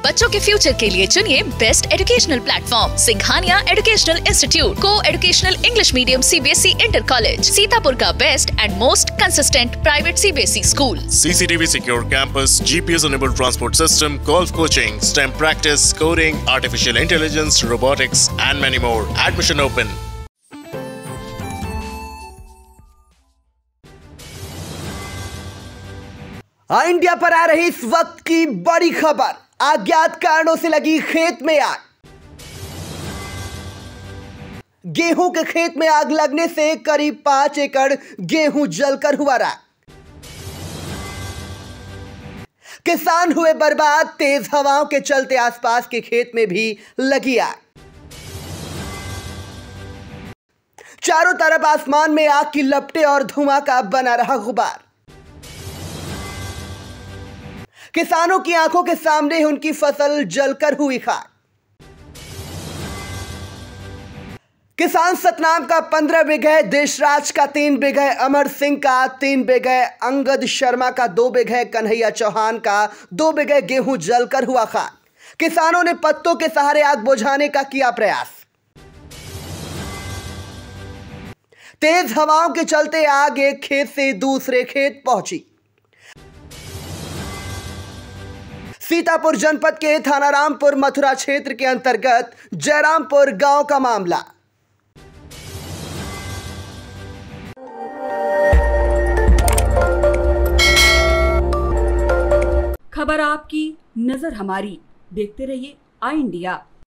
बच्चों के फ्यूचर के लिए चुनिए best educational platform Singhania educational institute को educational English medium CBSE inter college, Sitapur का best and most consistent private CBSE school. CCTV secure campus, GPS enabled transport system, golf coaching, STEM practice, coding, artificial intelligence, robotics and many more. Admission open. India पर आ रही इस वक्त की बड़ी खबर, अज्ञात कारणों से लगी खेत में आग। गेहूं के खेत में आग लगने से करीब 5 एकड़ गेहूं जलकर हुआ राख। किसान हुए बर्बाद, तेज हवाओं के चलते आसपास के खेत में भी लगी आग। चारों तरफ आसमान में आग की लपटें और धुआं का बना रहा गुबार। किसानों की आंखों के सामने उनकी फसल जलकर हुई खाक। किसान सतनाम का 15 बीघे, देशराज का 3 बीघे, अमर सिंह का 3 बीघे, अंगद शर्मा का 2 बीघे, कन्हैया चौहान का 2 बीघे गेहूं जलकर हुआ खाक। किसानों ने पत्तों के सहारे आग बुझाने का किया प्रयास। तेज हवाओं के चलते आग एक खेत से दूसरे खेत पहुंची। सीतापुर जनपद के थाना रामपुर मथुरा क्षेत्र के अंतर्गत जयरामपुर गांव का मामला। खबर आपकी, नजर हमारी। देखते रहिए आई इंडिया।